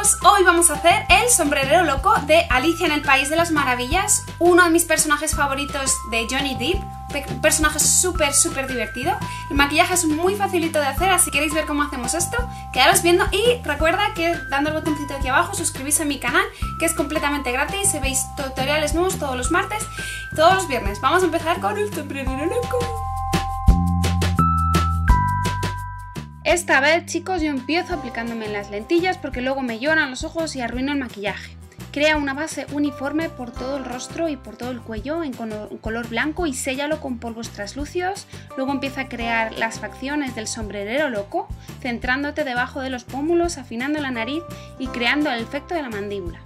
chicos, hoy vamos a hacer el sombrerero loco de Alicia en el País de las Maravillas, uno de mis personajes favoritos de Johnny Depp, un personaje súper divertido. El maquillaje es muy facilito de hacer, así que queréis ver cómo hacemos esto, quedaros viendo y recuerda que dando el botoncito aquí abajo suscribís a mi canal, que es completamente gratis, y veis tutoriales nuevos todos los martes y todos los viernes. Vamos a empezar con el sombrerero loco. Esta vez, chicos, yo empiezo aplicándome en las lentillas porque luego me lloran los ojos y arruino el maquillaje. Crea una base uniforme por todo el rostro y por todo el cuello en color blanco y séllalo con polvos translúcidos. Luego empieza a crear las facciones del sombrerero loco, centrándote debajo de los pómulos, afinando la nariz y creando el efecto de la mandíbula.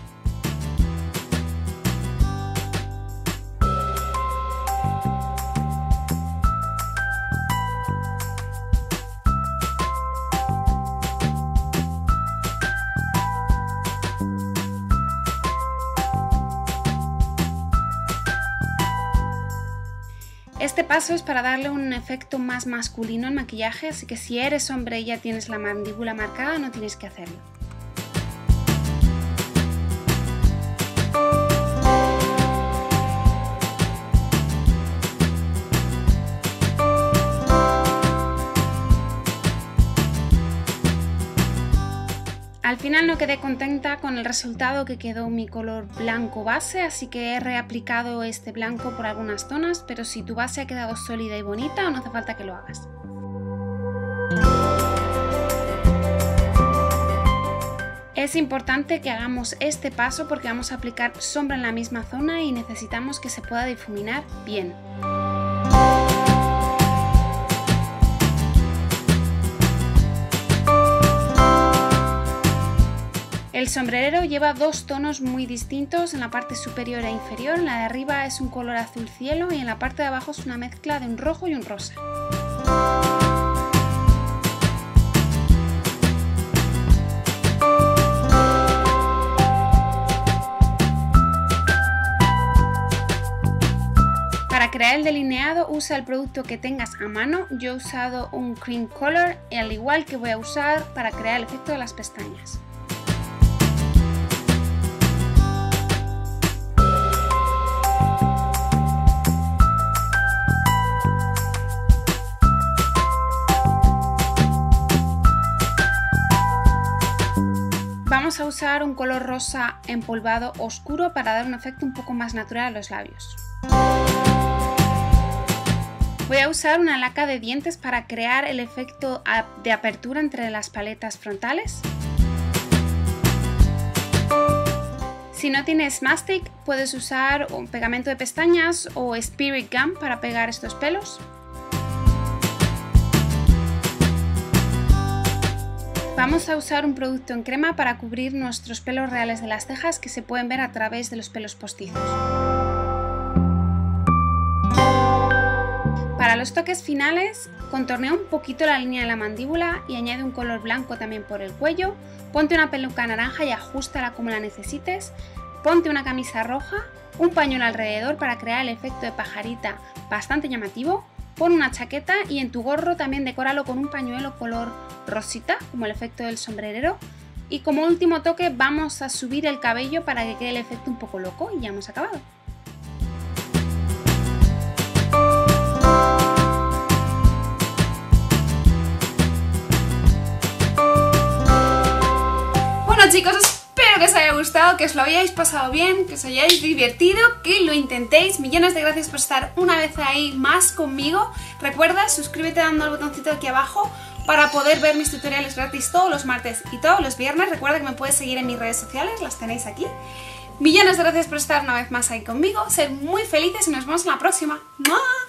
Este paso es para darle un efecto más masculino al maquillaje, así que si eres hombre y ya tienes la mandíbula marcada, no tienes que hacerlo. Al final no quedé contenta con el resultado, que quedó mi color blanco base, así que he reaplicado este blanco por algunas zonas, pero si tu base ha quedado sólida y bonita, no hace falta que lo hagas. Es importante que hagamos este paso porque vamos a aplicar sombra en la misma zona y necesitamos que se pueda difuminar bien. El sombrerero lleva dos tonos muy distintos en la parte superior e inferior. En la de arriba es un color azul cielo y en la parte de abajo es una mezcla de un rojo y un rosa. Para crear el delineado usa el producto que tengas a mano. Yo he usado un cream color, al igual que voy a usar para crear el efecto de las pestañas. Vamos a usar un color rosa empolvado oscuro para dar un efecto un poco más natural a los labios. Voy a usar una laca de dientes para crear el efecto de apertura entre las paletas frontales. Si no tienes mastic, puedes usar un pegamento de pestañas o Spirit Gum para pegar estos pelos. Vamos a usar un producto en crema para cubrir nuestros pelos reales de las cejas que se pueden ver a través de los pelos postizos. Para los toques finales, contornea un poquito la línea de la mandíbula y añade un color blanco también por el cuello. Ponte una peluca naranja y ajustala como la necesites. Ponte una camisa roja, un pañuelo alrededor para crear el efecto de pajarita bastante llamativo. Pon una chaqueta y en tu gorro también decóralo con un pañuelo color rosita, como el efecto del sombrerero. Y como último toque vamos a subir el cabello para que quede el efecto un poco loco y ya hemos acabado. Bueno, chicos, espero que os haya gustado, que os lo hayáis pasado bien, que os hayáis divertido, que lo intentéis. Millones de gracias por estar una vez ahí más conmigo. Recuerda, suscríbete dando al botoncito aquí abajo para poder ver mis tutoriales gratis todos los martes y todos los viernes. Recuerda que me puedes seguir en mis redes sociales, las tenéis aquí. Millones de gracias por estar una vez más ahí conmigo. Ser muy felices y nos vemos en la próxima. ¡Mua!